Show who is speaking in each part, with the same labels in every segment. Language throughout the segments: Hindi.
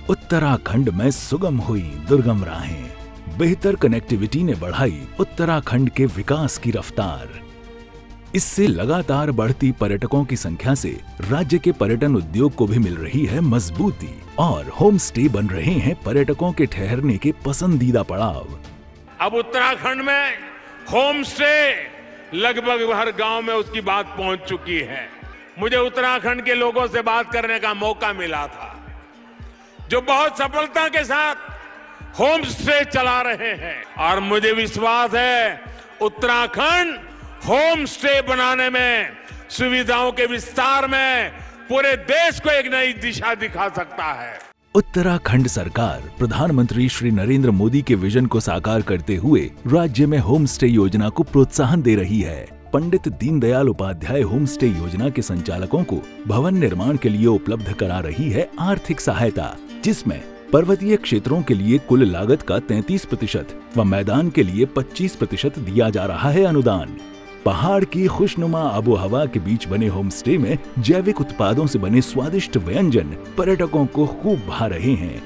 Speaker 1: उत्तराखंड में सुगम हुई दुर्गम राहें। बेहतर कनेक्टिविटी ने बढ़ाई उत्तराखंड के विकास की रफ्तार। इससे लगातार बढ़ती पर्यटकों की संख्या से राज्य के पर्यटन उद्योग को भी मिल रही है मजबूती और होम स्टे बन रहे हैं पर्यटकों के ठहरने के पसंदीदा पड़ाव।
Speaker 2: अब उत्तराखंड में होम स्टे लगभग हर गांव में उसकी बात पहुंच चुकी है। मुझे उत्तराखंड के लोगों से बात करने का मौका मिला था, जो बहुत सफलता के साथ होम स्टे चला रहे हैं, और मुझे विश्वास है उत्तराखंड होम स्टे बनाने में, सुविधाओं के विस्तार में पूरे देश को एक नई दिशा दिखा सकता है।
Speaker 1: उत्तराखंड सरकार प्रधानमंत्री श्री नरेंद्र मोदी के विजन को साकार करते हुए राज्य में होम स्टे योजना को प्रोत्साहन दे रही है। पंडित दीनदयाल उपाध्याय होम स्टे योजना के संचालकों को भवन निर्माण के लिए उपलब्ध करा रही है आर्थिक सहायता, जिसमें पर्वतीय क्षेत्रों के लिए कुल लागत का 33% व मैदान के लिए 25% दिया जा रहा है अनुदान। पहाड़ की खुशनुमा आबो हवा के बीच बने होम स्टे में जैविक उत्पादों से बने स्वादिष्ट व्यंजन पर्यटकों को खूब भा रहे हैं।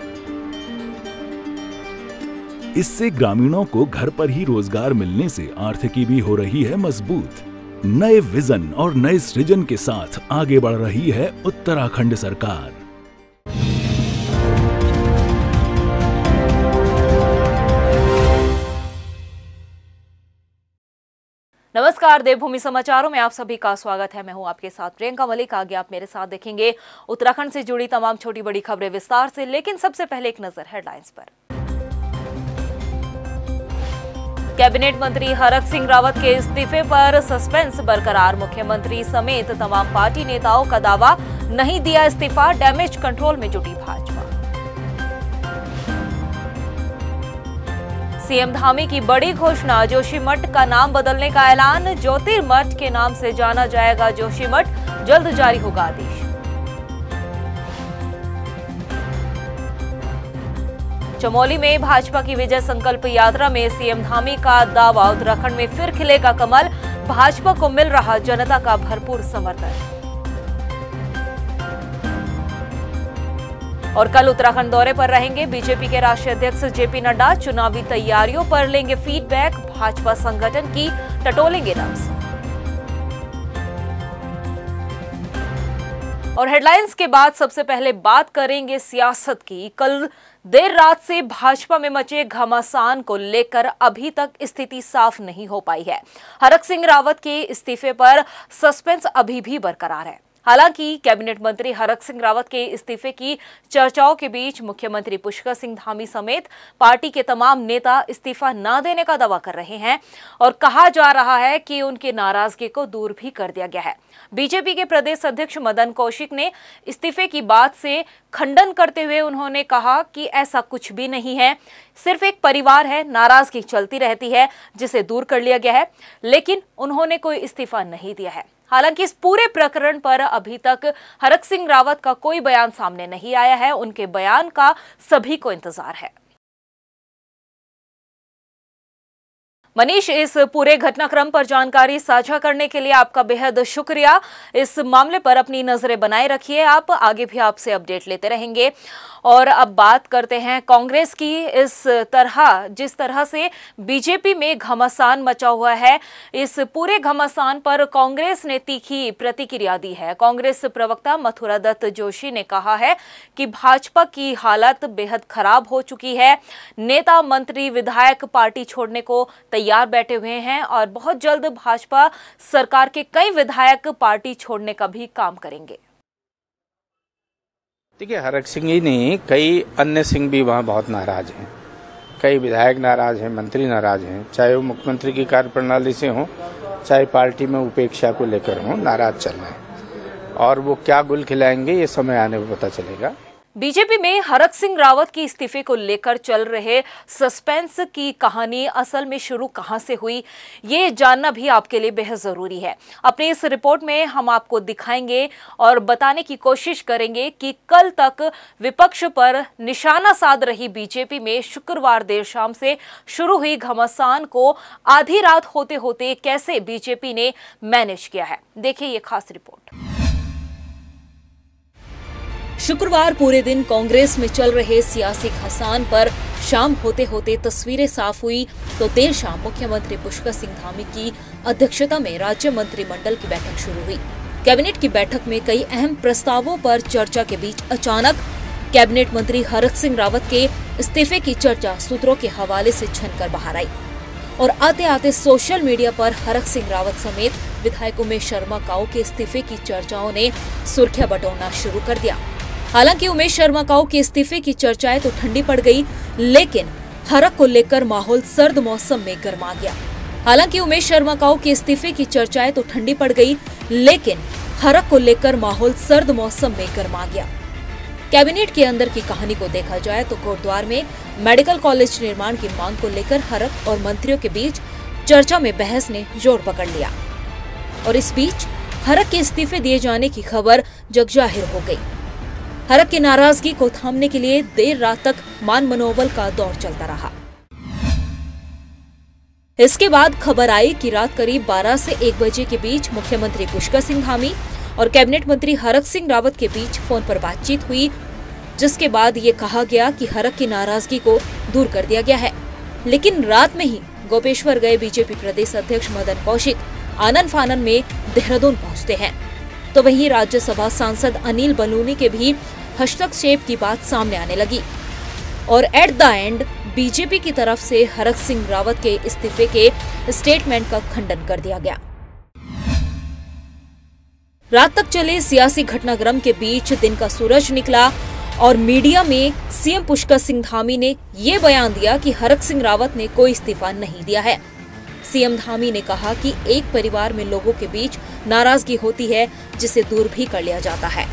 Speaker 1: इससे ग्रामीणों को घर पर ही रोजगार मिलने से आर्थिकी भी हो रही है मजबूत। नए विजन और नए सृजन के साथ आगे बढ़ रही है उत्तराखंड सरकार।
Speaker 3: नमस्कार, देवभूमि समाचारों में आप सभी का स्वागत है। मैं हूं आपके साथ प्रियंका मलिक। आगे आप मेरे साथ देखेंगे उत्तराखंड से जुड़ी तमाम छोटी बड़ी खबरें विस्तार से, लेकिन सबसे पहले एक नजर हेडलाइंस पर। कैबिनेट मंत्री हरक सिंह रावत के इस्तीफे पर सस्पेंस बरकरार। मुख्यमंत्री समेत तमाम पार्टी नेताओं का दावा, नहीं दिया इस्तीफा, डैमेज कंट्रोल में जुटी भाजपा। सीएम धामी की बड़ी घोषणा, जोशीमठ का नाम बदलने का ऐलान। ज्योतिर्मठ के नाम से जाना जाएगा जोशीमठ, जल्द जारी होगा आदेश। चमोली में भाजपा की विजय संकल्प यात्रा में सीएम धामी का दावा, उत्तराखंड में फिर खिलेगा कमल, भाजपा को मिल रहा जनता का भरपूर समर्थन। और कल उत्तराखंड दौरे पर रहेंगे बीजेपी के राष्ट्रीय अध्यक्ष जेपी नड्डा। चुनावी तैयारियों पर लेंगे फीडबैक, भाजपा संगठन की टटोलेंगे नब्ज। और हेडलाइंस के बाद सबसे पहले बात करेंगे सियासत की। कल देर रात से भाजपा में मचे घमासान को लेकर अभी तक स्थिति साफ नहीं हो पाई है। हरक सिंह रावत के इस्तीफे पर सस्पेंस अभी भी बरकरार है। हालांकि कैबिनेट मंत्री हरक सिंह रावत के इस्तीफे की चर्चाओं के बीच मुख्यमंत्री पुष्कर सिंह धामी समेत पार्टी के तमाम नेता इस्तीफा न देने का दावा कर रहे हैं और कहा जा रहा है कि उनकी नाराजगी को दूर भी कर दिया गया है। बीजेपी के प्रदेश अध्यक्ष मदन कौशिक ने इस्तीफे की बात से खंडन करते हुए उन्होंने कहा कि ऐसा कुछ भी नहीं है, सिर्फ एक परिवार है, नाराजगी चलती रहती है जिसे दूर कर लिया गया है, लेकिन उन्होंने कोई इस्तीफा नहीं दिया है। हालांकि इस पूरे प्रकरण पर अभी तक हरक सिंह रावत का कोई बयान सामने नहीं आया है। उनके बयान का सभी को इंतजार है। मनीष, इस पूरे घटनाक्रम पर जानकारी साझा करने के लिए आपका बेहद शुक्रिया। इस मामले पर अपनी नजरें बनाए रखिए, आप आगे भी आपसे अपडेट लेते रहेंगे। और अब बात करते हैं कांग्रेस की। जिस तरह से बीजेपी में घमासान मचा हुआ है, इस पूरे घमासान पर कांग्रेस ने तीखी प्रतिक्रिया दी है। कांग्रेस प्रवक्ता मथुरा दत्त जोशी ने कहा है कि भाजपा की हालत बेहद खराब हो चुकी है। नेता, मंत्री, विधायक पार्टी छोड़ने को तैयार बैठे हुए हैं और बहुत जल्द भाजपा सरकार के कई विधायक पार्टी छोड़ने का भी काम करेंगे।
Speaker 4: देखिए, हरक सिंह ही नहीं, कई अन्य सिंह भी वहाँ बहुत नाराज हैं। कई विधायक नाराज हैं, मंत्री नाराज हैं, चाहे वो मुख्यमंत्री की कार्यप्रणाली से हों, चाहे पार्टी में उपेक्षा को लेकर हों, नाराज चल रहे हैं। और वो क्या गुल खिलाएंगे ये समय आने पर पता चलेगा।
Speaker 3: बीजेपी में हरक सिंह रावत की इस्तीफे को लेकर चल रहे सस्पेंस की कहानी असल में शुरू कहां से हुई, ये जानना भी आपके लिए बेहद जरूरी है। अपनी इस रिपोर्ट में हम आपको दिखाएंगे और बताने की कोशिश करेंगे कि कल तक विपक्ष पर निशाना साध रही बीजेपी में शुक्रवार देर शाम से शुरू हुई घमासान को आधी रात होते होते कैसे बीजेपी ने मैनेज किया है। देखिए ये खास रिपोर्ट। शुक्रवार पूरे दिन कांग्रेस में चल रहे सियासी घमासान पर शाम होते होते तस्वीरें साफ हुई तो देर शाम मुख्यमंत्री पुष्कर सिंह धामी की अध्यक्षता में राज्य मंत्रिमंडल की बैठक शुरू हुई। कैबिनेट की बैठक में कई अहम प्रस्तावों पर चर्चा के बीच अचानक कैबिनेट मंत्री हरक सिंह रावत के इस्तीफे की चर्चा सूत्रों के हवाले से छनकर बाहर आई और आते आते सोशल मीडिया पर हरक सिंह रावत समेत विधायक उमेश शर्मा काऊ के इस्तीफे की चर्चाओं ने सुर्खियां बटोरना शुरू कर दिया। हालांकि उमेश शर्मा काऊ के इस्तीफे की चर्चाएं तो ठंडी पड़ गई, लेकिन हरक को लेकर माहौल सर्द मौसम में गर्मा गया। हालांकि उमेश शर्मा काऊ के इस्तीफे की चर्चाएं तो ठंडी पड़ गई, लेकिन हरक को लेकर माहौल सर्द मौसम में गर्मा गया। कैबिनेट के अंदर की कहानी को देखा जाए तो कोटद्वार में मेडिकल कॉलेज निर्माण की मांग को लेकर हरक और मंत्रियों के बीच चर्चा में बहस ने जोर पकड़ लिया और इस बीच हरक के इस्तीफे दिए जाने की खबर जगजाहिर हो गई। हरक की नाराजगी को थामने के लिए देर रात तक मान मनोबल का दौर चलता रहा। इसके बाद खबर आई कि रात करीब 12 से 1 बजे के बीच मुख्यमंत्री पुष्कर सिंह धामी और कैबिनेट मंत्री हरक सिंह रावत के बीच फोन पर बातचीत हुई, जिसके बाद ये कहा गया कि हरक की नाराजगी को दूर कर दिया गया है। लेकिन रात में ही गोपेश्वर गए बीजेपी प्रदेश अध्यक्ष मदन कौशिक आनन फानन में देहरादून पहुंचते हैं, तो वहीं राज्यसभा सांसद अनिल बलूनी के भी हस्तक्षेप की बात सामने आने लगी और एट द एंड बीजेपी की तरफ से हरक सिंह रावत के इस्तीफे के स्टेटमेंट का खंडन कर दिया गया। रात तक चले सियासी घटनाक्रम के बीच दिन का सूरज निकला और मीडिया में सीएम पुष्कर सिंह धामी ने ये बयान दिया कि हरक सिंह रावत ने कोई इस्तीफा नहीं दिया है। सीएम धामी ने कहा कि एक परिवार में लोगों के बीच नाराजगी होती है जिसे दूर भी कर लिया जाता है।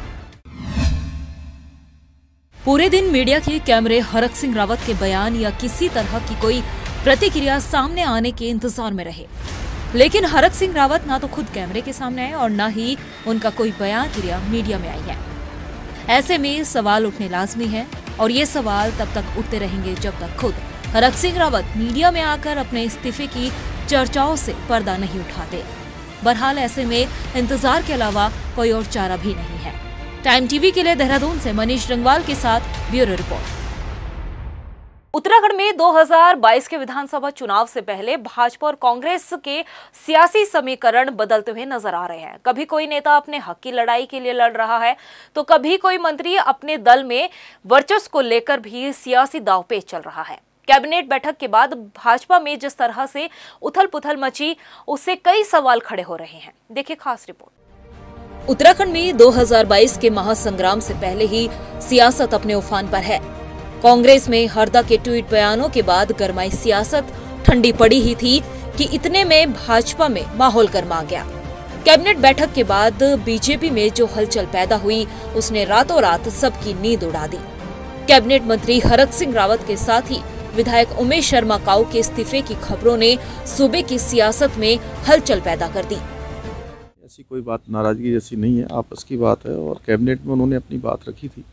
Speaker 3: पूरे दिन मीडिया के कैमरे हरक सिंह रावत के बयान या किसी तरह की कोई प्रतिक्रिया सामने आने के इंतजार में रहे, लेकिन हरक सिंह रावत ना तो खुद कैमरे के सामने आए और ना ही उनका कोई बयान क्रिया मीडिया में आई है। ऐसे में सवाल उठने लाजमी है और ये सवाल तब तक उठते रहेंगे जब तक खुद हरक सिंह रावत मीडिया में आकर अपने इस्तीफे की चर्चाओं से पर्दा नहीं उठाते। बहरहाल ऐसे में इंतजार के अलावा कोई और चारा भी नहीं है। टाइम टीवी के लिए देहरादून से मनीष रंगवाल के साथ ब्यूरो रिपोर्ट। उत्तराखंड में 2022 के विधानसभा चुनाव से पहले भाजपा और कांग्रेस के सियासी समीकरण बदलते हुए नजर आ रहे हैं। कभी कोई नेता अपने हक की लड़ाई के लिए लड़ रहा है तो कभी कोई मंत्री अपने दल में वर्चस्व को लेकर भी सियासी दांवपेच चल रहा है। कैबिनेट बैठक के बाद भाजपा में जिस तरह से उथल पुथल मची, उससे कई सवाल खड़े हो रहे हैं। देखिए खास रिपोर्ट। उत्तराखंड में 2022 के महासंग्राम से पहले ही सियासत अपने उफान पर है। कांग्रेस में हरदा के ट्वीट बयानों के बाद गरमाई सियासत ठंडी पड़ी ही थी कि इतने में भाजपा में माहौल गर्मा गया। कैबिनेट बैठक के बाद बीजेपी में जो हलचल पैदा हुई उसने रातों रात सबकी नींद उड़ा दी। कैबिनेट मंत्री हरक सिंह रावत के साथ ही विधायक उमेश शर्मा काऊ के इस्तीफे की खबरों ने सूबे की सियासत में हलचल पैदा कर दी।
Speaker 5: ऐसी कोई बात नाराजगी जैसी नहीं है, आपस की बात है और कैबिनेट में उन्होंने अपनी बात रखी थी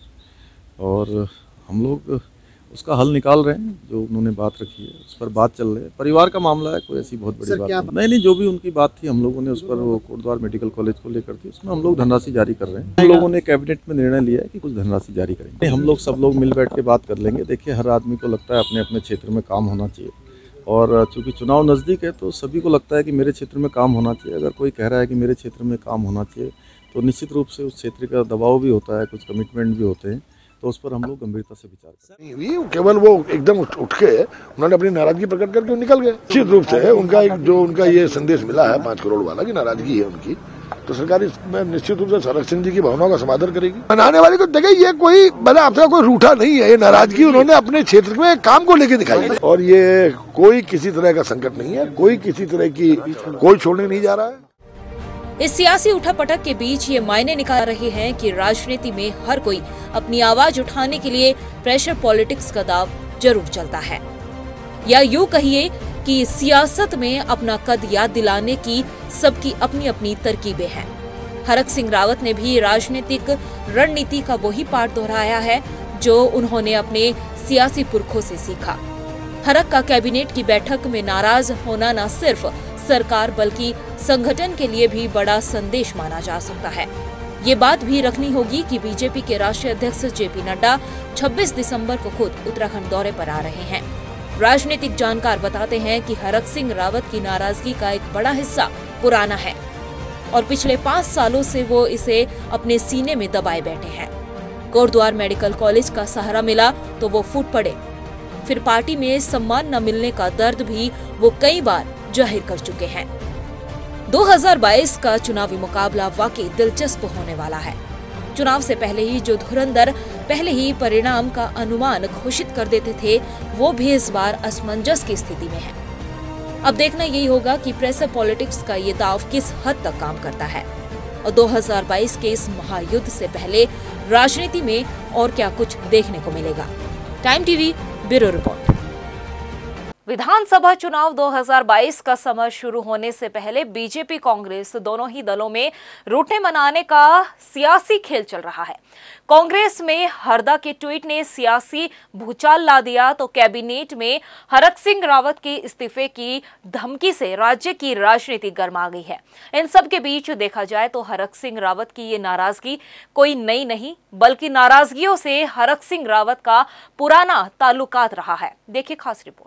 Speaker 5: और हम लोग उसका हल निकाल रहे हैं। जो उन्होंने बात रखी है उस पर बात चल रही है। परिवार का मामला है, कोई ऐसी बहुत बड़ी बात नहीं। जो भी उनकी बात थी हम लोगों ने उस पर, वो कोटद्वार मेडिकल कॉलेज को लेकर थी, उसमें हम लोग धनराशि जारी कर रहे हैं। हम लोगों ने कैबिनेट में निर्णय लिया है कि कुछ धनराशि जारी करेंगे। हम लोग सब लोग मिल बैठ के बात कर लेंगे। देखिए, हर आदमी को लगता है अपने अपने क्षेत्र में काम होना चाहिए और चूंकि चुनाव नज़दीक है तो सभी को लगता है कि मेरे क्षेत्र में काम होना चाहिए। अगर कोई कह रहा है कि मेरे क्षेत्र में काम होना चाहिए तो निश्चित रूप से उस क्षेत्र का दबाव भी होता है, कुछ कमिटमेंट भी होते हैं, तो उस पर हम लोग गंभीरता से विचार करें।
Speaker 6: केवल वो एकदम उठ के उन्होंने अपनी नाराजगी प्रकट करके निकल गए। निश्चित रूप से उनका ये संदेश मिला है 5 करोड़ वाला की नाराजगी है उनकी, तो सरकार इसमें निश्चित रूप से हरक सिंह जी की भावनाओं का समाधान करेगी। मनाने वाले को देखिए, ये कोई बड़ा आपका कोई रूठा नहीं है। ये नाराजगी उन्होंने अपने क्षेत्र में काम को लेकर दिखाई है और ये कोई किसी तरह का संकट नहीं है, कोई किसी तरह की कोई छोड़ने नहीं जा रहा है।
Speaker 3: इस सियासी उठापटक के बीच ये मायने निकाल रहे हैं कि राजनीति में हर कोई अपनी आवाज उठाने के लिए प्रेशर पॉलिटिक्स का दाव जरूर चलता है, या यूं कहिए कि सियासत में अपना कद याद दिलाने की सबकी अपनी अपनी तरकीबें हैं। हरक सिंह रावत ने भी राजनीतिक रणनीति का वही पाठ दोहराया है जो उन्होंने अपने सियासी पुरखों से सीखा। हरक का कैबिनेट की बैठक में नाराज होना न सिर्फ सरकार बल्कि संगठन के लिए भी बड़ा संदेश माना जा सकता है। ये बात भी रखनी होगी कि बीजेपी के राष्ट्रीय अध्यक्ष जेपी नड्डा 26 दिसंबर को खुद उत्तराखंड दौरे पर आ रहे हैं। राजनीतिक जानकार बताते हैं कि हरक सिंह रावत की नाराजगी का एक बड़ा हिस्सा पुराना है और पिछले 5 सालों से वो इसे अपने सीने में दबाए बैठे हैं। कोटद्वार मेडिकल कॉलेज का सहारा मिला तो वो फूट पड़े, फिर पार्टी में सम्मान न मिलने का दर्द भी वो कई बार जाहिर कर चुके हैं। 2022 का चुनावी मुकाबला वाकई दिलचस्प होने वाला है। चुनाव से पहले ही जो धुरंधर पहले ही परिणाम का अनुमान घोषित कर देते थे, वो भी इस बार असमंजस की स्थिति में है। अब देखना यही होगा कि प्रेशर पॉलिटिक्स का ये दांव किस हद तक काम करता है और 2022 के इस महायुद्ध से पहले राजनीति में और क्या कुछ देखने को मिलेगा। Time TV bureau report.
Speaker 7: विधानसभा चुनाव 2022 का समय शुरू होने से पहले बीजेपी कांग्रेस दोनों ही दलों में रूठे मनाने का सियासी खेल चल रहा है। कांग्रेस में हरदा के ट्वीट ने सियासी भूचाल ला दिया तो कैबिनेट में हरक सिंह रावत के इस्तीफे की धमकी से राज्य की राजनीति गर्मा गई है। इन सब के बीच देखा जाए तो हरक सिंह रावत की ये नाराजगी कोई नई नहीं, बल्कि नाराजगियों से हरक सिंह रावत का पुराना ताल्लुकात रहा है। देखिए खास रिपोर्ट।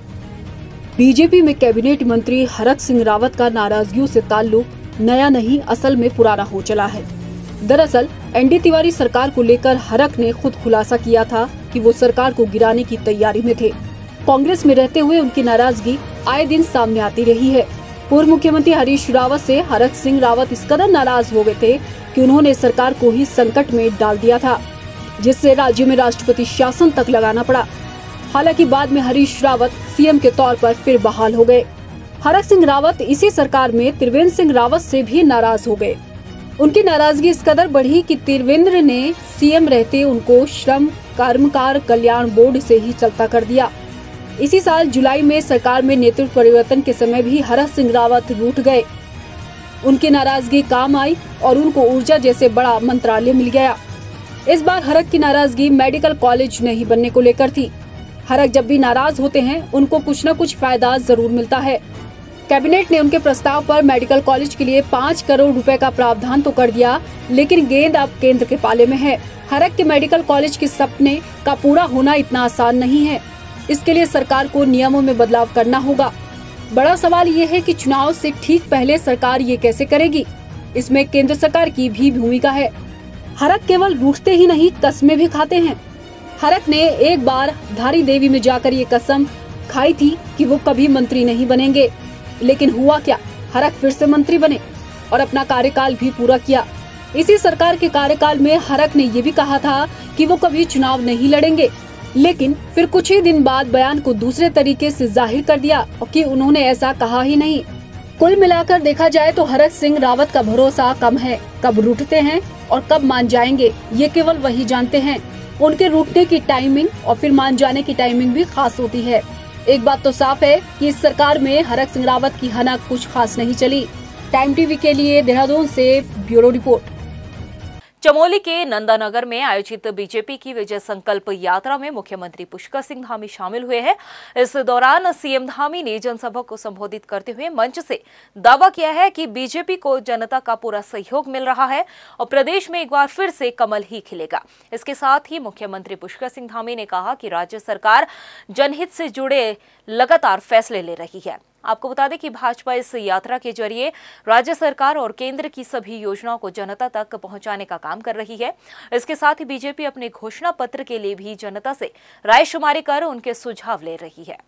Speaker 8: बीजेपी में कैबिनेट मंत्री हरक सिंह रावत का नाराजगियों से ताल्लुक नया नहीं, असल में पुराना हो चला है। दरअसल एनडी तिवारी सरकार को लेकर हरक ने खुद खुलासा किया था कि वो सरकार को गिराने की तैयारी में थे। कांग्रेस में रहते हुए उनकी नाराजगी आए दिन सामने आती रही है। पूर्व मुख्यमंत्री हरीश रावत से हरक सिंह रावत इस कदर नाराज हो गए थे कि उन्होंने सरकार को ही संकट में डाल दिया था, जिससे राज्य में राष्ट्रपति शासन तक लगाना पड़ा। हालांकि बाद में हरीश रावत सीएम के तौर पर फिर बहाल हो गए। हरक सिंह रावत इसी सरकार में त्रिवेंद्र सिंह रावत से भी नाराज हो गए। उनकी नाराजगी इस कदर बढ़ी कि त्रिवेंद्र ने सीएम रहते उनको श्रम कर्मकार कल्याण बोर्ड से ही चलता कर दिया। इसी साल जुलाई में सरकार में नेतृत्व परिवर्तन के समय भी हरक सिंह रावत रूठ गए। उनकी नाराजगी काम आई और उनको ऊर्जा जैसे बड़ा मंत्रालय मिल गया। इस बार हरक की नाराजगी मेडिकल कॉलेज नहीं बनने को लेकर थी। हरक जब भी नाराज होते हैं उनको कुछ न कुछ फायदा जरूर मिलता है। कैबिनेट ने उनके प्रस्ताव पर मेडिकल कॉलेज के लिए 5 करोड़ रुपए का प्रावधान तो कर दिया, लेकिन गेंद अब केंद्र के पाले में है। हरक के मेडिकल कॉलेज के सपने का पूरा होना इतना आसान नहीं है। इसके लिए सरकार को नियमों में बदलाव करना होगा। बड़ा सवाल ये है कि चुनाव से ठीक पहले सरकार ये कैसे करेगी। इसमें केंद्र सरकार की भी भूमिका है। हरक केवल रूठते ही नहीं, कस्में भी खाते हैं। हरक ने एक बार धारी देवी में जाकर ये कसम खाई थी कि वो कभी मंत्री नहीं बनेंगे, लेकिन हुआ क्या, हरक फिर से मंत्री बने और अपना कार्यकाल भी पूरा किया। इसी सरकार के कार्यकाल में हरक ने ये भी कहा था कि वो कभी चुनाव नहीं लड़ेंगे, लेकिन फिर कुछ ही दिन बाद बयान को दूसरे तरीके से जाहिर कर दिया कि उन्होंने ऐसा कहा ही नहीं। कुल मिलाकर देखा जाए तो हरक सिंह रावत का भरोसा कम है। कब रूठते हैं और कब मान जाएंगे ये केवल वही जानते हैं। उनके रूठने की टाइमिंग और फिर मान जाने की टाइमिंग भी खास होती है। एक बात तो साफ है कि इस सरकार में हरक सिंह रावत की हनक कुछ खास नहीं चली। टाइम टीवी के लिए देहरादून से ब्यूरो रिपोर्ट।
Speaker 7: चमोली के नंदानगर में आयोजित बीजेपी की विजय संकल्प यात्रा में मुख्यमंत्री पुष्कर सिंह धामी शामिल हुए हैं। इस दौरान सीएम धामी ने जनसभा को संबोधित करते हुए मंच से दावा किया है कि बीजेपी को जनता का पूरा सहयोग मिल रहा है और प्रदेश में एक बार फिर से कमल ही खिलेगा। इसके साथ ही मुख्यमंत्री पुष्कर सिंह धामी ने कहा कि राज्य सरकार जनहित से जुड़े लगातार फैसले ले रही है। आपको बता दें कि भाजपा इस यात्रा के जरिए राज्य सरकार और केंद्र की सभी योजनाओं को जनता तक पहुंचाने का काम कर रही है। इसके साथ ही बीजेपी अपने घोषणा पत्र के लिए भी जनता से रायशुमारी कर उनके सुझाव ले रही है।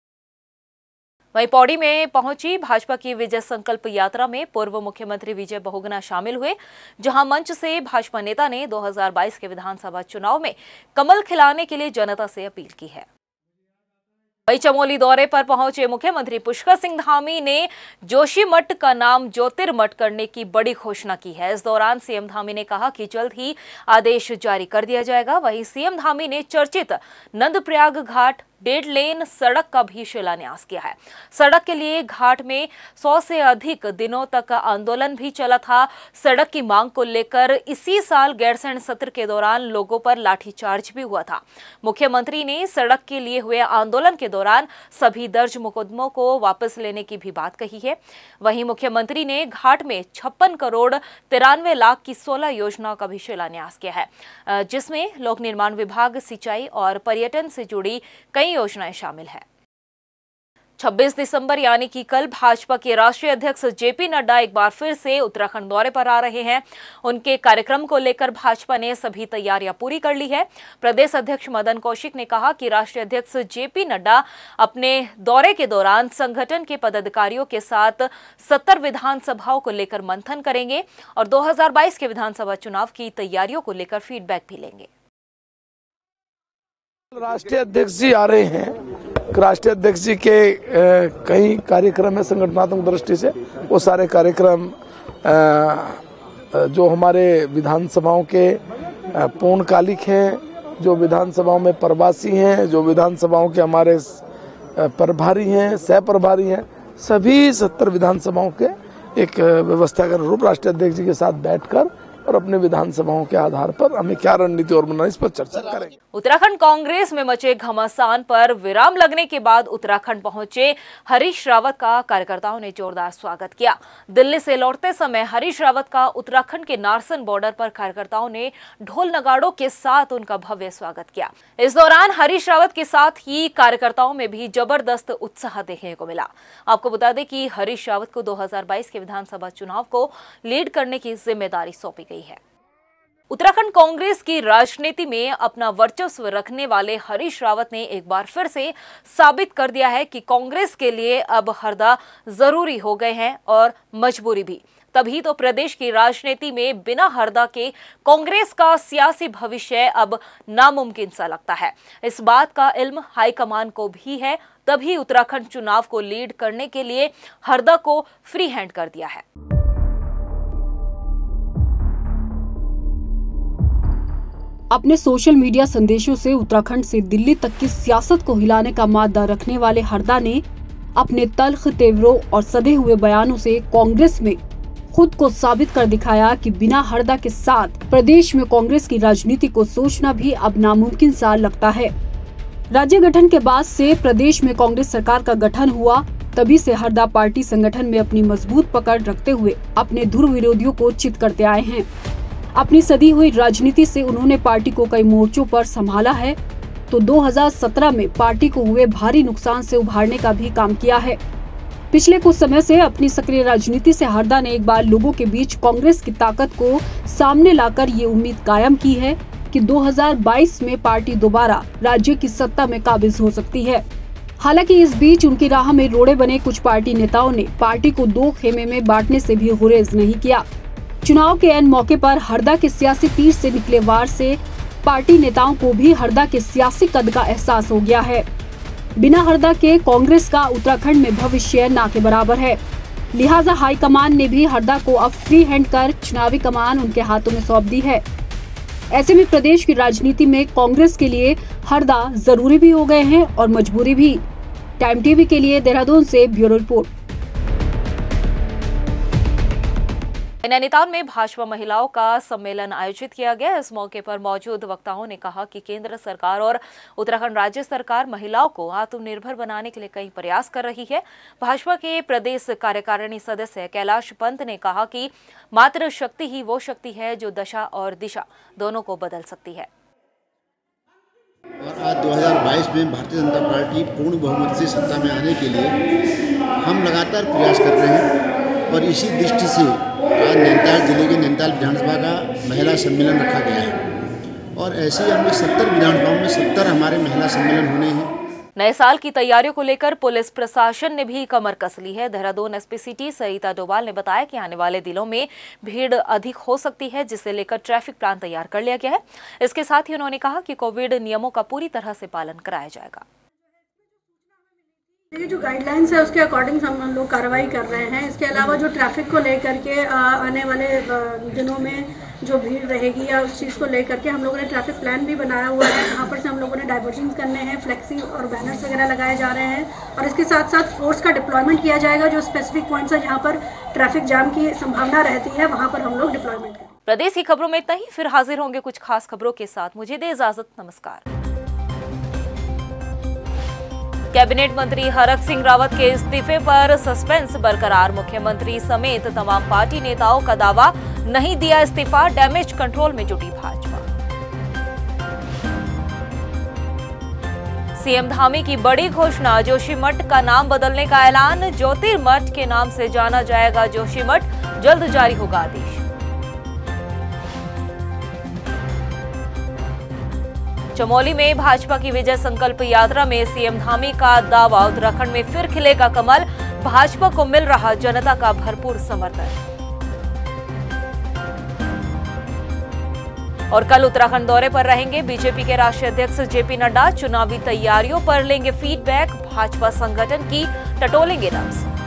Speaker 7: वहीं पौड़ी में पहुंची भाजपा की विजय संकल्प यात्रा में पूर्व मुख्यमंत्री विजय बहुगुना शामिल हुए, जहां मंच से भाजपा नेता ने 2022 के विधानसभा चुनाव में कमल खिलाने के लिए जनता से अपील की है। वहीं चमोली दौरे पर पहुंचे मुख्यमंत्री पुष्कर सिंह धामी ने जोशीमठ का नाम ज्योतिर्मठ करने की बड़ी घोषणा की है। इस दौरान सीएम धामी ने कहा कि जल्द ही आदेश जारी कर दिया जाएगा। वहीं सीएम धामी ने चर्चित नंदप्रयाग घाट,
Speaker 3: 1.5 लेन सड़क का भी शिलान्यास किया है। सड़क के लिए घाट में 100 से अधिक दिनों तक आंदोलन भी चला था। सड़क की मांग को लेकर इसी साल गैरसैंण सत्र के दौरान लोगों पर लाठीचार्ज भी हुआ था। मुख्यमंत्री ने सड़क के लिए हुए आंदोलन के दौरान सभी दर्ज मुकदमों को वापस लेने की भी बात कही है। वहीं मुख्यमंत्री ने घाट में 56 करोड़ 93 लाख की 16 योजनाओं का भी शिलान्यास किया है, जिसमें लोक निर्माण विभाग, सिंचाई और पर्यटन से जुड़ी कई योजनाएं शामिल हैं। 26 दिसंबर यानी कि कल भाजपा के राष्ट्रीय अध्यक्ष जेपी नड्डा एक बार फिर से उत्तराखंड दौरे पर आ रहे हैं। उनके कार्यक्रम को लेकर भाजपा ने सभी तैयारियां पूरी कर ली है। प्रदेश अध्यक्ष मदन कौशिक ने कहा कि राष्ट्रीय अध्यक्ष जेपी नड्डा अपने दौरे के दौरान संगठन के पदाधिकारियों के साथ 70 विधानसभाओं को लेकर मंथन करेंगे और 2022 के विधानसभा चुनाव की तैयारियों को लेकर फीडबैक भी लेंगे।
Speaker 9: राष्ट्रीय अध्यक्ष जी आ रहे हैं। राष्ट्रीय अध्यक्ष जी के कई कार्यक्रम है संगठनात्मक दृष्टि से। वो सारे कार्यक्रम जो हमारे विधानसभाओं के पूर्णकालिक हैं, जो विधानसभाओं में प्रवासी हैं, जो विधानसभाओं के हमारे प्रभारी हैं, सह प्रभारी हैं, सभी 70 विधानसभाओं के एक व्यवस्था के अनुरूप राष्ट्रीय अध्यक्ष जी के साथ बैठकर और अपने विधानसभाओं के आधार पर हमें क्या रणनीति और बनानी, इस पर चर्चा करेंगे।
Speaker 3: उत्तराखंड कांग्रेस में मचे घमासान पर विराम लगने के बाद उत्तराखंड पहुंचे हरीश रावत का कार्यकर्ताओं ने जोरदार स्वागत किया। दिल्ली से लौटते समय हरीश रावत का उत्तराखंड के नारसन बॉर्डर पर कार्यकर्ताओं ने ढोल नगाड़ों के साथ उनका भव्य स्वागत किया। इस दौरान हरीश रावत के साथ ही कार्यकर्ताओं में भी जबरदस्त उत्साह देखने को मिला। आपको बता दें कि हरीश रावत को 2022 के विधानसभा चुनाव को लीड करने की जिम्मेदारी सौंपी गई है। उत्तराखंड कांग्रेस की राजनीति में अपना वर्चस्व रखने वाले हरीश रावत ने एक बार फिर से साबित कर दिया है कि कांग्रेस के लिए अब हरदा जरूरी हो गए हैं और मजबूरी भी। तभी तो प्रदेश की राजनीति में बिना हरदा के कांग्रेस का सियासी भविष्य अब नामुमकिन सा लगता है। इस बात का इल्म हाईकमान को भी है, तभी उत्तराखंड चुनाव को लीड करने के लिए हरदा को फ्री हैंड कर दिया है।
Speaker 8: अपने सोशल मीडिया संदेशों से उत्तराखंड से दिल्ली तक की सियासत को हिलाने का मादा रखने वाले हरदा ने अपने तल्ख तेवरों और सधे हुए बयानों से कांग्रेस में खुद को साबित कर दिखाया कि बिना हरदा के साथ प्रदेश में कांग्रेस की राजनीति को सोचना भी अब नामुमकिन सा लगता है। राज्य गठन के बाद से प्रदेश में कांग्रेस सरकार का गठन हुआ, तभी से हरदा पार्टी संगठन में अपनी मजबूत पकड़ रखते हुए अपने ध्रुव विरोधियों को चित करते आए हैं। अपनी सदी हुई राजनीति से उन्होंने पार्टी को कई मोर्चों पर संभाला है, तो 2017 में पार्टी को हुए भारी नुकसान से उभारने का भी काम किया है। पिछले कुछ समय से अपनी सक्रिय राजनीति से हरदा ने एक बार लोगों के बीच कांग्रेस की ताकत को सामने लाकर ये उम्मीद कायम की है कि 2022 में पार्टी दोबारा राज्य की सत्ता में काबिज हो सकती है। हालांकि इस बीच उनकी राह में रोड़े बने कुछ पार्टी नेताओं ने पार्टी को दो खेमे में बांटने से भी गुरेज नहीं किया। चुनाव के ऐन मौके पर हरदा के सियासी तीर से निकले वार से पार्टी नेताओं को भी हरदा के सियासी कद का एहसास हो गया है। बिना हरदा के कांग्रेस का उत्तराखंड में भविष्य ना के बराबर है। लिहाजा हाईकमान ने भी हरदा को अब फ्री हैंड कर चुनावी कमान उनके हाथों में सौंप दी है। ऐसे में प्रदेश की राजनीति में कांग्रेस के लिए हरदा जरूरी भी हो गए हैं और मजबूरी भी। टाइम टीवी के लिए देहरादून से ब्यूरो रिपोर्ट।
Speaker 3: नैनीताल में भाजपा महिलाओं का सम्मेलन आयोजित किया गया। इस मौके पर मौजूद वक्ताओं ने कहा कि केंद्र सरकार और उत्तराखंड राज्य सरकार महिलाओं को आत्मनिर्भर बनाने के लिए कई प्रयास कर रही है। भाजपा के प्रदेश कार्यकारिणी सदस्य कैलाश पंत ने कहा कि मातृ शक्ति ही वो शक्ति है जो दशा और दिशा दोनों को बदल सकती है।
Speaker 10: और आज 2022 में भारतीय जनता पार्टी पूर्ण बहुमत से सत्ता में आने के लिए हम लगातार प्रयास कर रहे हैं और इसी दृष्टि से आज नैनीताल जिले के नैनीताल विधानसभा का महिला सम्मेलन रखा गया है और ऐसे ही हमें 70 विधानसभाओं में 70 हमारे महिला सम्मेलन होने हैं।
Speaker 3: नए साल की तैयारियों को लेकर पुलिस प्रशासन ने भी कमर कस ली है। देहरादून एसपी सिटी सरिता डोभाल ने बताया कि आने वाले दिनों में भीड़ अधिक हो सकती है, जिसे लेकर ट्रैफिक प्लान तैयार कर लिया गया है। इसके साथ ही उन्होंने कहा कि कोविड नियमों का पूरी तरह से पालन कराया जाएगा।
Speaker 11: देखिए, जो गाइडलाइंस है उसके अकॉर्डिंग हम लोग कार्रवाई कर रहे हैं। इसके अलावा जो ट्रैफिक को लेकर के आने वाले दिनों में जो भीड़ रहेगी या उस चीज़ को लेकर के हम लोगों ने ट्रैफिक प्लान भी बनाया हुआ है। यहाँ पर से हम लोगों ने डाइवर्जन करने हैं, फ्लेक्सी और बैनर्स वगैरह लगाए जा रहे हैं और इसके साथ साथ फोर्स का डिप्लॉयमेंट किया जाएगा। जो स्पेसिफिक पॉइंट्स है जहाँ पर ट्रैफिक जाम की संभावना रहती है वहाँ पर हम लोग डिप्लॉयमेंट करें।
Speaker 3: प्रदेश की खबरों में इतना ही, फिर हाजिर होंगे कुछ खास खबरों के साथ। मुझे दे इजाजत, नमस्कार। कैबिनेट मंत्री हरक सिंह रावत के इस्तीफे पर सस्पेंस बरकरार। मुख्यमंत्री समेत तमाम पार्टी नेताओं का दावा, नहीं दिया इस्तीफा, डैमेज कंट्रोल में जुटी भाजपा। सीएम धामी की बड़ी घोषणा, जोशीमठ का नाम बदलने का ऐलान। ज्योतिर्मठ के नाम से जाना जाएगा जोशीमठ, जल्द जारी होगा आदेश। चमोली में भाजपा की विजय संकल्प यात्रा में सीएम धामी का दावा, उत्तराखंड में फिर खिलेगा कमल, भाजपा को मिल रहा जनता का भरपूर समर्थन। और कल उत्तराखंड दौरे पर रहेंगे बीजेपी के राष्ट्रीय अध्यक्ष जेपी नड्डा। चुनावी तैयारियों पर लेंगे फीडबैक, भाजपा संगठन की टटोलेंगे नब्ज।